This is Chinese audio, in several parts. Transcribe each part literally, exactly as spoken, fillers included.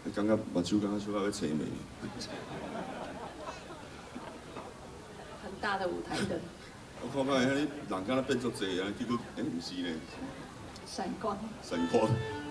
感觉目睭感觉小可要青眉。 很大的舞台灯。 我看看，遐人敢若变足济啊，结果哎唔是呢。 闪光。 闪光。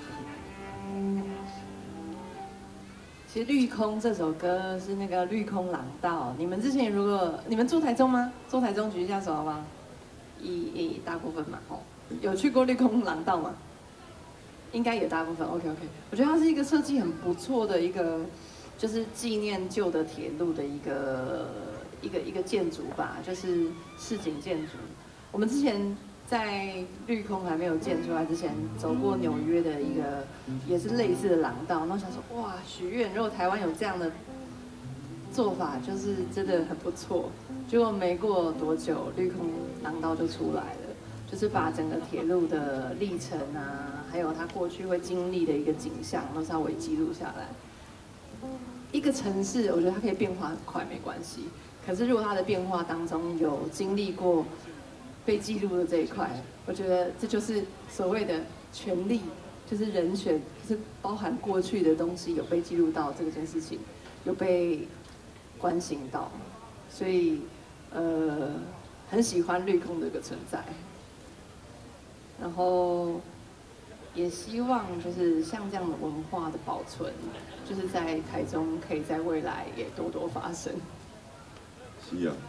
其实《绿空》这首歌是那个绿空廊道，你们之前如果你们住台中吗？住台中举一下手好不好？一一大部分嘛，哦，有去过绿空廊道吗？应该也大部分。OK OK， 我觉得它是一个设计很不错的一个，就是纪念旧的铁路的一个一个一个建筑吧，就是市井建筑。我们之前在绿空还没有建出来之前，走过纽约的一个也是类似的廊道，然后想说哇，许愿如果台湾有这样的做法，就是真的很不错。结果没过多久，绿空廊道就出来了，就是把整个铁路的历程啊，还有它过去会经历的一个景象，都稍微记录下来。一个城市，我觉得它可以变化很快，没关系。可是如果它的变化当中有经历过被记录的这一块，我觉得这就是所谓的权利，就是人权，就是包含过去的东西有被记录到这件事情，有被关心到，所以呃很喜欢绿空的一个存在，然后也希望就是像这样的文化的保存，就是在台中可以在未来也多多发生。 是啊。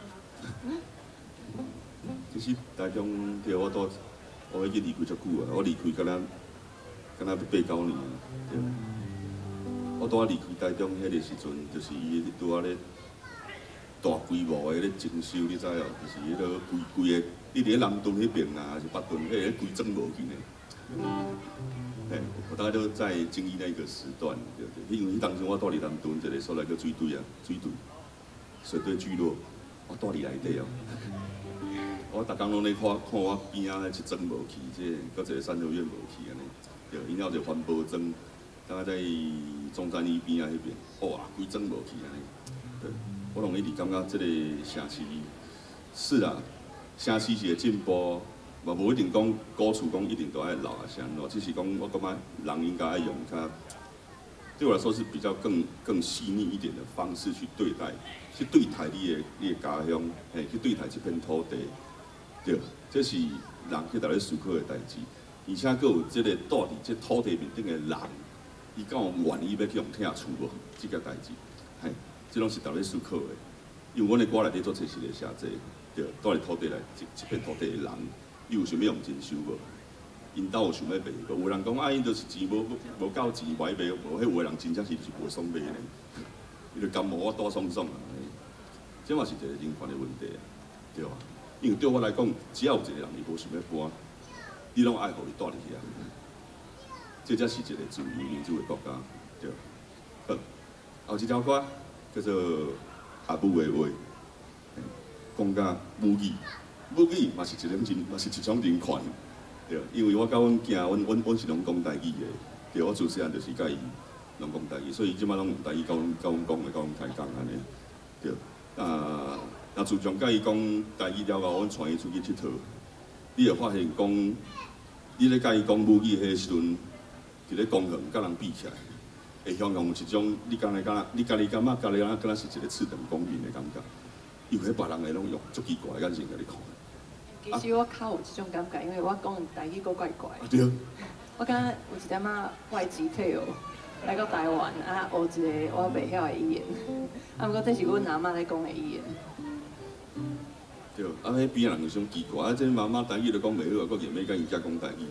其实台中对我都，我已经离开足久啊，我离开敢若敢若要八九年啊，对。我拄啊离开台中迄个时阵，就是伊拄啊咧大规模的咧征收，你知哦，就是迄个规规个，你伫咧南屯迄边啊，还是北屯，迄个规整无去呢。哎，我大概都在经历那个时段，对不对？因为迄当时我住伫南屯一个所在叫水队啊，水队，水队聚落，我住伫内底哦。我逐工拢咧看看我边仔迄七庄无去，即个搁一个三合院无去安尼，对，因了一个环保庄，大概在中山医边仔迄边，哇，规庄无去安尼，对，我拢一直感觉即个城市是啊，城市是会进步，嘛无一定讲鼓厝讲一定都爱老啊啥喏，只是讲我感觉人应该爱用较，对我来说是比较更更细腻一点的方式去对待，去对待你的你的家乡，嘿，去对待这片土地。对，这是人去逐日思考的代志，而且佫有即个住伫即土地面顶的人，伊敢有愿意要去用听厝无？即个代志，嘿，即拢是逐日思考的。因为阮的歌内底做册是咧写这，对，住伫土地内一一片土地的人，伊有想要用钱收无？因兜有想要卖无？有人讲啊，因就是钱无无够钱买卖，无迄有的人真正是是无爽卖呢，伊就甘无我多爽爽啊，这嘛是一个人权的问题啊，对吧？因为对我来讲，只要有一个人伊无想要搬，你拢爱互伊住入去啊。这才是一个自由民主的国家，对。好，后一条歌叫做阿母的话，讲甲母语，母语嘛是一种人，嘛是一种人权，对。因为我甲阮囝，阮阮阮是拢讲台语的，对。我自细汉就是甲伊拢讲台语，所以即摆拢用台语甲阮甲阮讲的，甲阮开讲安尼，对。啊。那自从甲伊讲台语了后，阮带伊出去佚佗，你会发现讲，你咧甲伊讲母语迄时阵，伫咧公园甲人比起来，会向向有一种你敢若敢若你家己感觉家己敢若是一个次等公民的感觉，因为别人会拢用足奇怪的眼神甲你看。 其实我较有这种感觉，因为我讲台语够怪怪。 啊对。 我感觉有一点仔外籍退哦。来到台湾啊，学一个我袂晓的语言，啊，不过这是阮阿嬷咧讲的语言。 对，啊，迄边人就想奇怪，啊，这妈妈台语都讲袂好，佫硬要甲伊遮讲台语。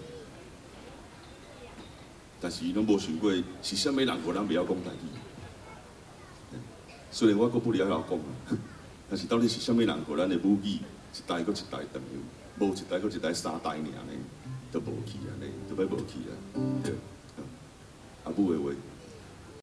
但是伊拢无想过，是啥物人互咱袂晓讲台语？虽然我佫不了晓讲，但是到底是啥物人互咱的母语一代佫一代长，无一代佫一代三代尔呢，都无去安尼，都要无去啊，对。阿母的话。